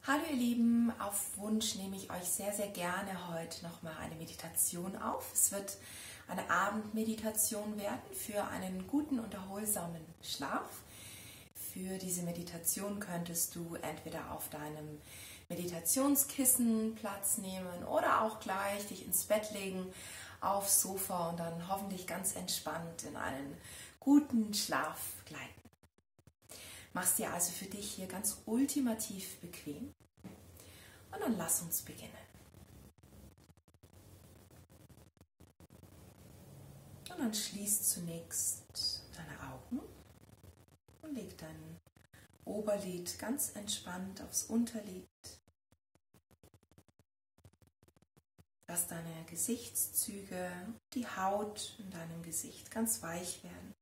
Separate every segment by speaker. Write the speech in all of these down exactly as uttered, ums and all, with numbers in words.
Speaker 1: Hallo ihr Lieben, auf Wunsch nehme ich euch sehr, sehr gerne heute nochmal eine Meditation auf. Es wird eine Abendmeditation werden für einen guten und erholsamen Schlaf. Für diese Meditation könntest du entweder auf deinem Meditationskissen Platz nehmen oder auch gleich dich ins Bett legen, aufs Sofa und dann hoffentlich ganz entspannt in einen guten Schlaf gleiten. Mach's dir also für dich hier ganz ultimativ bequem und dann lass uns beginnen. Und dann schließ zunächst deine Augen und leg dein Oberlid ganz entspannt aufs Unterlid. Lass deine Gesichtszüge, die Haut in deinem Gesicht ganz weich werden.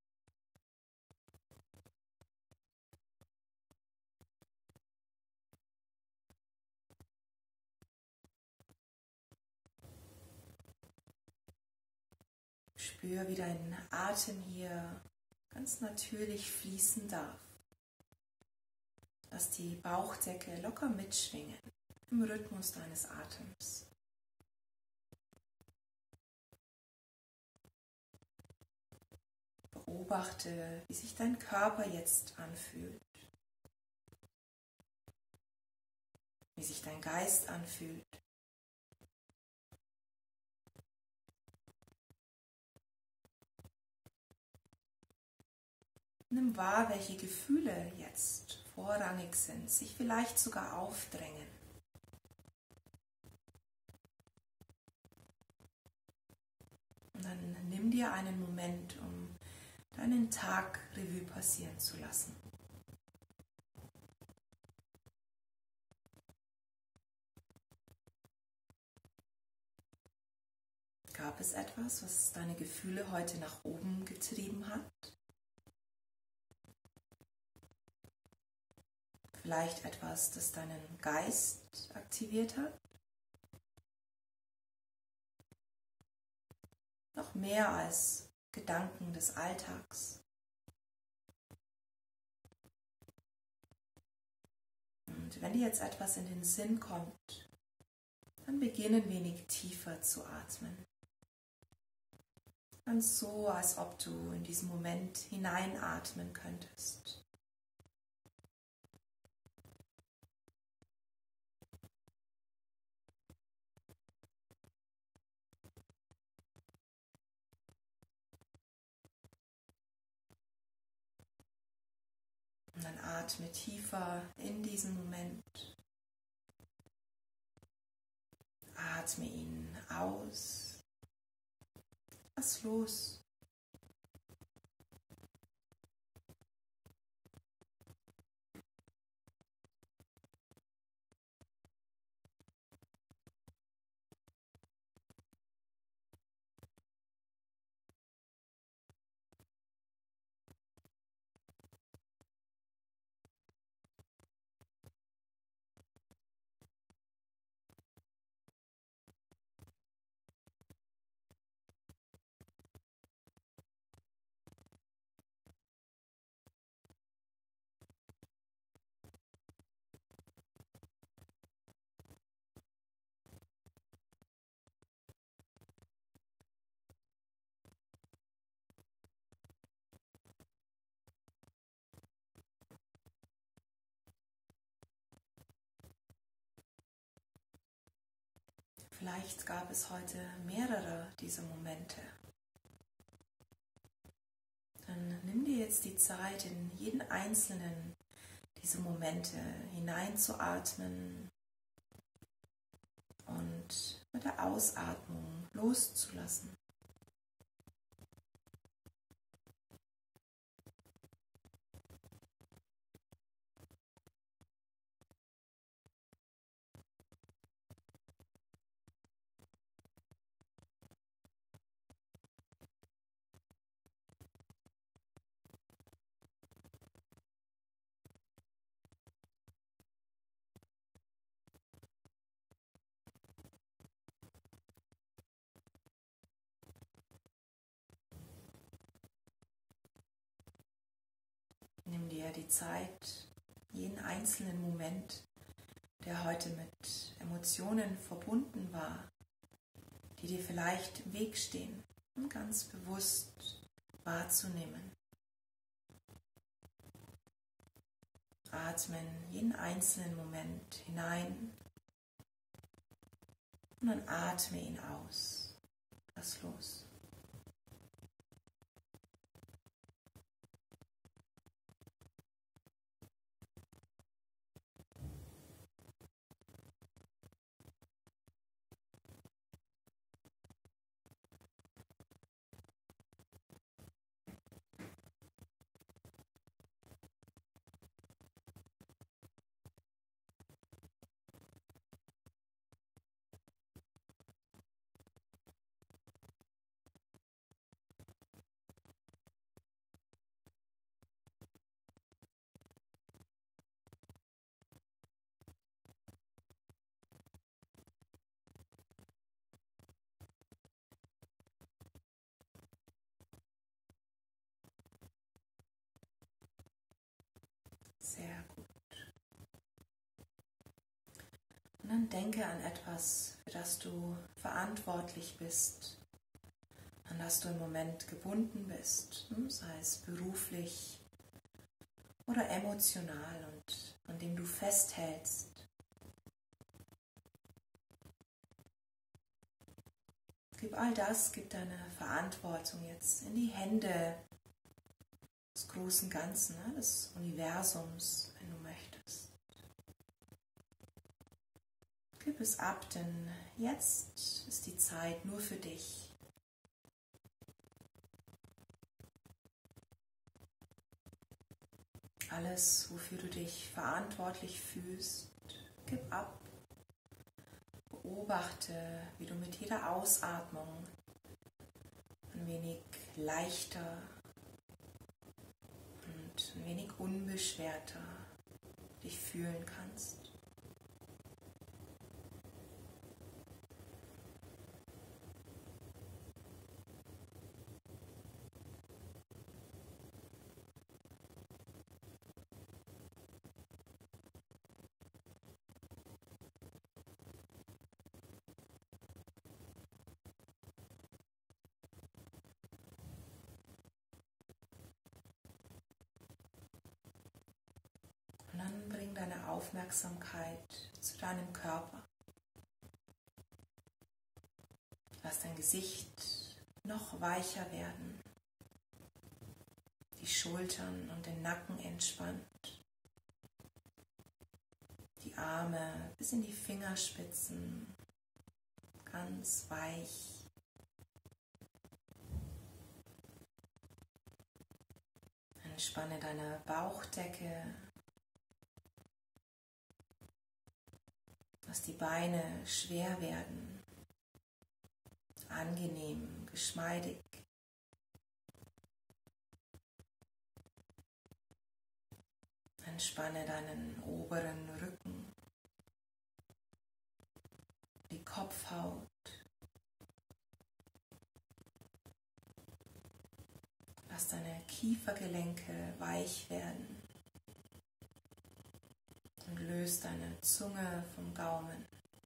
Speaker 1: Spür, wie dein Atem hier ganz natürlich fließen darf. Lass die Bauchdecke locker mitschwingen im Rhythmus deines Atems. Beobachte, wie sich dein Körper jetzt anfühlt, wie sich dein Geist anfühlt. Nimm wahr, welche Gefühle jetzt vorrangig sind, sich vielleicht sogar aufdrängen. Und dann nimm dir einen Moment, um deinen Tag Revue passieren zu lassen. Gab es etwas, was deine Gefühle heute nach oben getrieben hat? Vielleicht etwas, das deinen Geist aktiviert hat? Noch mehr als Gedanken des Alltags. Und wenn dir jetzt etwas in den Sinn kommt, dann beginne ein wenig tiefer zu atmen. Ganz so, als ob du in diesen Moment hineinatmen könntest. Und dann atme tiefer in diesen Moment. Atme ihn aus. Lass los. Vielleicht gab es heute mehrere dieser Momente. Dann nimm dir jetzt die Zeit, in jeden einzelnen dieser Momente hineinzuatmen und mit der Ausatmung loszulassen. Nimm dir die Zeit, jeden einzelnen Moment der heute mit Emotionen verbunden war, die dir vielleicht im Weg stehen, um ganz bewusst wahrzunehmen. Atmen jeden einzelnen Moment hinein und dann atme ihn aus. Lass los. Sehr gut. Und dann denke an etwas, für das du verantwortlich bist, an das du im Moment gebunden bist, sei es beruflich oder emotional und an dem du festhältst. Gib all das, gib deine Verantwortung jetzt in die Hände des großen Ganzen, des Universums, wenn du möchtest. Gib es ab, denn jetzt ist die Zeit nur für dich. Alles, wofür du dich verantwortlich fühlst, gib ab. Beobachte, wie du mit jeder Ausatmung ein wenig leichter und ein wenig unbeschwerter dich fühlen kannst. Und dann bring deine Aufmerksamkeit zu deinem Körper. Lass dein Gesicht noch weicher werden, die Schultern und den Nacken entspannt, die Arme bis in die Fingerspitzen ganz weich. Entspanne deine Bauchdecke. Lass die Beine schwer werden, angenehm, geschmeidig. Entspanne deinen oberen Rücken, die Kopfhaut. Lass deine Kiefergelenke weich werden. Und löse deine Zunge vom Gaumen.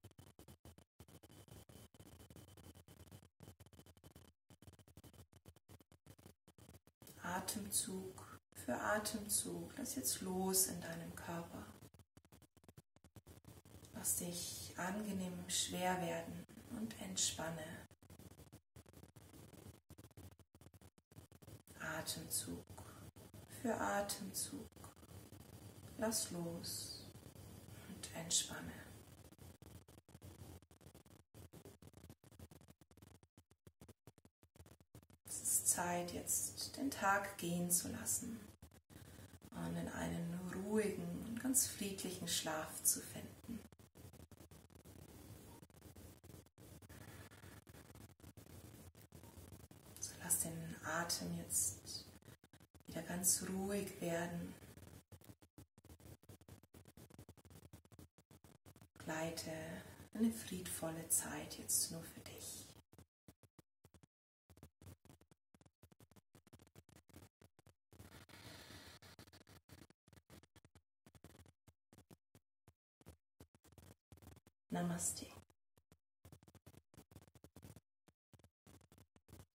Speaker 1: Atemzug für Atemzug. Lass jetzt los in deinem Körper. Lass dich angenehm schwer werden und entspanne. Atemzug für Atemzug. Lass los. Entspanne. Es ist Zeit, jetzt den Tag gehen zu lassen und in einen ruhigen und ganz friedlichen Schlaf zu finden. So lass den Atem jetzt wieder ganz ruhig werden. Gleite eine friedvolle Zeit jetzt nur für dich. Namaste.